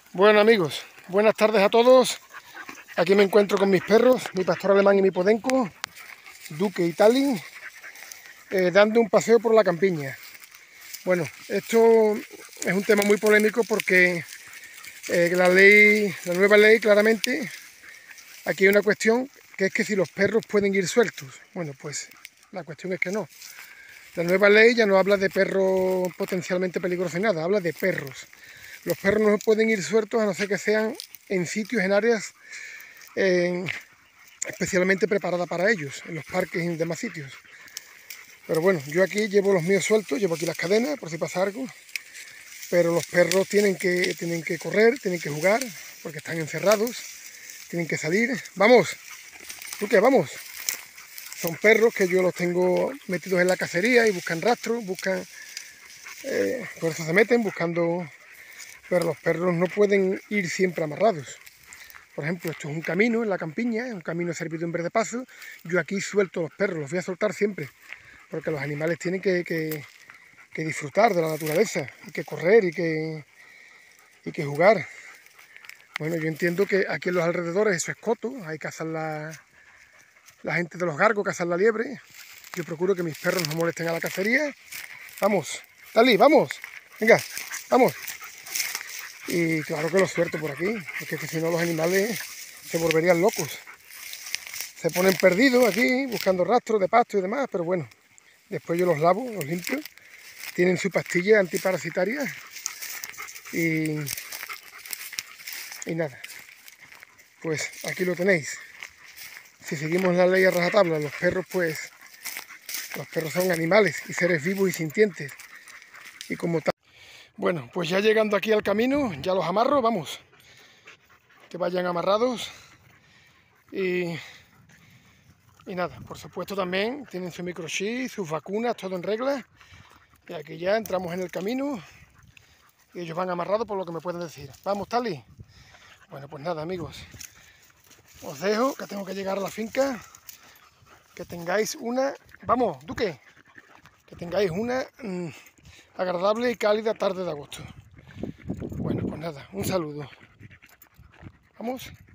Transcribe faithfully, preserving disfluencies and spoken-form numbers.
Bueno amigos, buenas tardes a todos. Aquí me encuentro con mis perros, mi pastor alemán y mi podenco, Duque y Tali, eh, dando un paseo por la campiña. Bueno, esto es un tema muy polémico porque eh, la ley, la nueva ley claramente, aquí hay una cuestión que es que si los perros pueden ir sueltos. Bueno, pues la cuestión es que no. La nueva ley ya no habla de perros potencialmente peligrosos ni nada, habla de perros. Los perros no pueden ir sueltos a no ser que sean en sitios, en áreas eh, especialmente preparadas para ellos, en los parques y en demás sitios. Pero bueno, yo aquí llevo los míos sueltos, llevo aquí las cadenas por si pasa algo, pero los perros tienen que, tienen que correr, tienen que jugar, porque están encerrados, tienen que salir. ¡Vamos! ¿Tú qué? ¡Vamos! Son perros que yo los tengo metidos en la cacería y buscan rastros, buscan... Eh, por eso se meten buscando... Pero los perros no pueden ir siempre amarrados. Por ejemplo, esto es un camino en la campiña, es un camino servidumbre de paso. Yo aquí suelto los perros, los voy a soltar siempre, porque los animales tienen que, que, que disfrutar de la naturaleza, y que correr y que, y que jugar. Bueno, yo entiendo que aquí en los alrededores eso es coto, hay que cazar la, la gente de los gargos, cazar la liebre. Yo procuro que mis perros no molesten a la cacería. Vamos, Tali, vamos, venga, vamos. Y claro que lo suelto por aquí, porque es que si no los animales se volverían locos. Se ponen perdidos aquí, buscando rastros de pasto y demás, pero bueno, después yo los lavo, los limpio. Tienen su pastilla antiparasitaria y, y nada. Pues aquí lo tenéis. Si seguimos la ley a rajatabla, los perros pues, los perros son animales y seres vivos y sintientes. Y como tal. Bueno, pues ya llegando aquí al camino, ya los amarro, vamos. Que vayan amarrados. Y, y nada, por supuesto también tienen su microchip, sus vacunas, todo en regla. Y aquí ya entramos en el camino. Y ellos van amarrados por lo que me pueden decir. Vamos, Tali. Bueno, pues nada, amigos. Os dejo, que tengo que llegar a la finca. Que tengáis una... Vamos, Duque. Que tengáis una... Mmm, agradable y cálida tarde de agosto. Bueno, pues nada, un saludo. Vamos.